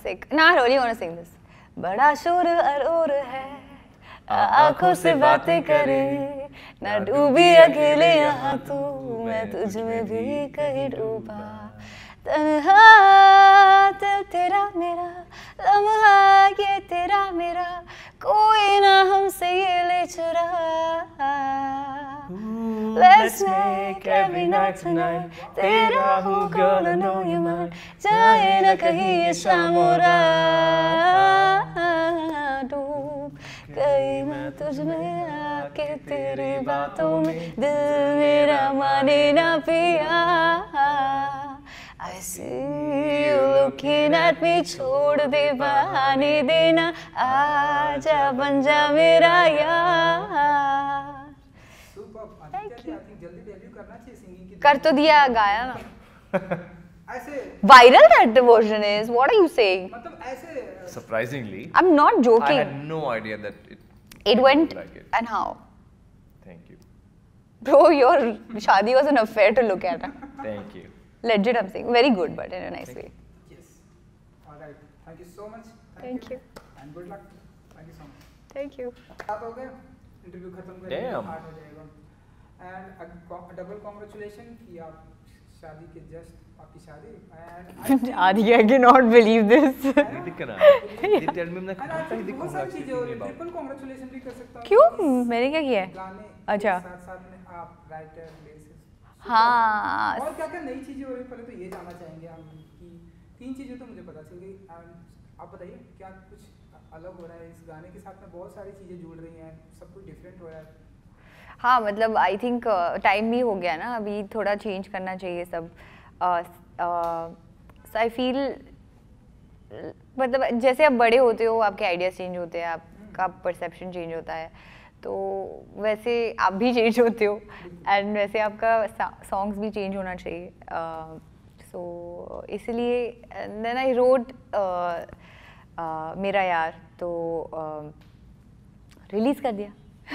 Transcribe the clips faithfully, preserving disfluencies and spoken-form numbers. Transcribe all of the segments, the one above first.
sick. Nah, I really want to sing this. बड़ा शोर अरोर है, आँखों से बातें करे, ना डूबी अकेले यहाँ तू, मैं तुझ में भी कहीं डूबा। तन्हा दिल तेरा मेरा, लम्हा ये तेरा मेरा, कोई ना हमसे ये ले चुरा। Let's make every night tonight, तेरा हूँ gonna know you mine, जाए ना कहीं ये शाम और रात, डूब गई मैं तुझ में आके तेरी बातों में, दिल मेरा माने ना पिया। I see you looking at me, छोड़ दे बहाने देना, आजा बन जा मेरा यार। कर तो दिया, गाया ना। Viral that version is. What are you saying? Surprisingly, I'm not joking. I had no idea that it. It went like it. And how? Thank you. Bro, your shadi was an affair to look at. Thank you. Legit, I'm saying. Very good, but in a nice way. Yes. All right. Thank you so much. Thank, Thank you. you. And good luck. Thank you so much. Thank you. बात हो गया, interview खत्म करेंगे, hard हो जाएगा। And double congratulations कि आप शादी के just आपकी शादी। Adi, I cannot believe this. They tell me मैं कहाँ तक दिखूँगा actually नहीं बात। Triple congratulations भी कर सकता हूँ। क्यों? मैंने क्या किया है? गाने अच्छा। साथ साथ में आप writer, lyricist। हाँ। और क्या क्या नई चीजें हो रही हैं, पहले तो ये जानना चाहेंगे हम कि तीन चीजें तो मुझे पता चल गई। आप बताइए क्या कुछ अलग हो रहा है इस गाने के साथ में? बहुत सारी चीजें जुड़ रही हैं, सब कुछ डिफरेंट हो रहा है। हाँ, मतलब आई थिंक टाइम भी हो गया ना, अभी थोड़ा चेंज करना चाहिए सब। सो आई फील मतलब जैसे आप बड़े होते हो, आपके आइडियाज चेंज होते हैं, आपका परसेप्शन चेंज होता है, तो वैसे आप भी चेंज होते हो, एंड वैसे आपका सॉन्ग्स भी चेंज होना चाहिए। सो uh, so, इसलिए देन आई रोट मेरा यार, तो रिलीज uh, कर दिया।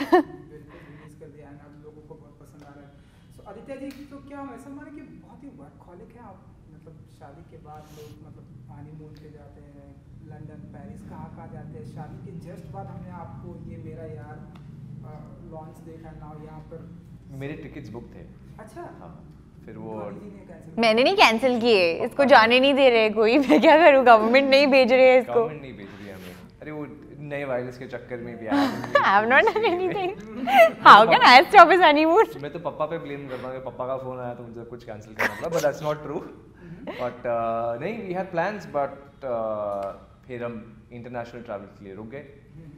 आदित्य जी, तो क्या हम ऐसा माने कि बहुत ही वर्कहॉलिक हैं आप? मतलब शादी के बाद लोग मतलब हनीमून पे जाते हैं, लंदन, पेरिस, कहाँ कहाँ जाते हैं। शादी के जस्ट बाद हमने आपको ये मेरा यार लॉन्च देखा ना, यहाँ पर मेरे टिकट्स बुक थे। अच्छा। हाँ, फिर वो मैंने नहीं कैंसिल किए, इसको जाने नहीं दे रहे कोई, मैं क्या करूँ? गवर्नमेंट नहीं भेज रहे हैं इसको। गवर्नमेंट नहीं भेज रही हमें। अरे वो नए वायरस के चक्कर में भी आया। I have not done anything. How can I stop his honeymoon? मैं तो पापा पे ब्लेम करता हूँ, पापा का फोन आया तो मुझे कुछ कैंसिल करना पड़ा, but that's not true. But uh, नहीं, we had plans, but uh, फिर हम इंटरनेशनल ट्रैवल के लिए रुक गए।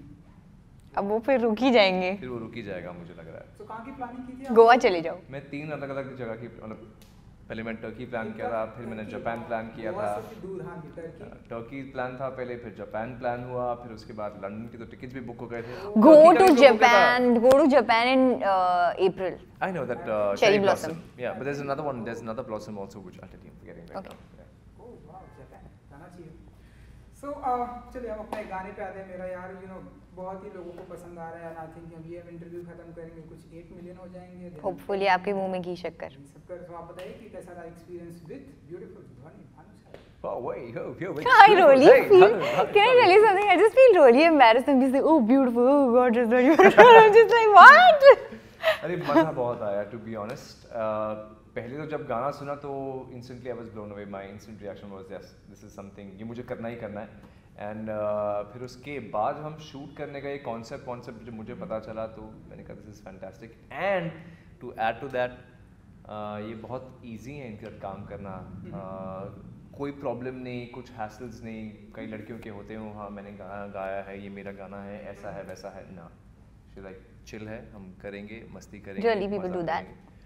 अब वो फिर रुक ही जाएंगे। फिर वो रुक ही जाएगा मुझे लग रहा है। तो कहाँ की प्लानिंग की थी? गोवा चले जाओ। मैं तीन अलग अलग जगह की, मतलब पहले मैं टर्की प्लान किया था, फिर मैंने जापान प्लान किया था। टर्की प्लान था पहले, फिर जापान प्लान हुआ, फिर उसके बाद लंदन की तो टिकट्स भी बुक हो गए थे। Go to Japan, go to Japan in uh, April. I know that uh, cherry blossom. Yeah, but there's another one. There's another blossom also which I'm forgetting right okay. now. Yeah. Oh wow, Japan, जाना चाहिए। So चलिए हम अपने गाने पे आते हैं। मेरा यार, you know, बहुत ही लोगों को पसंद आ रहा है। आई थिंक हम ये इंटरव्यू खत्म करेंगे, कुछ एट मिलियन हो जाएंगे। होपफुली आपके मुंह में घी शक्कर। शक्कर। तो आप बताइए कि कैसा रहा एक्सपीरियंस विद ब्यूटीफुल ध्वनि Bhanushali? Oh wait, oh, oh, I really feel. Can I tell you something? I just feel really embarrassed when people say, "Oh, beautiful, oh God, just beautiful." I'm just like, what? अरे मजा बहुत आया, to be honest. पहले तो जब गाना सुना तो instantly I was blown away. My instant reaction was yes, this is something, ये मुझे करना ही करना है। एंड uh, फिर उसके बाद हम शूट करने गए, कॉन्सेप्ट कॉन्सेप्ट जब मुझे पता चला तो मैंने कहा this is fantastic. And to add to that ये बहुत इजी है इनका काम करना। uh, कोई प्रॉब्लम नहीं, कुछ हैसल्स नहीं। कई लड़कियों के होते हो, हाँ मैंने गाना गाया है, ये मेरा गाना है, ऐसा है वैसा है ना। शी लाइक चिल है, हम करेंगे, मस्ती करेंगे। Really, people do that.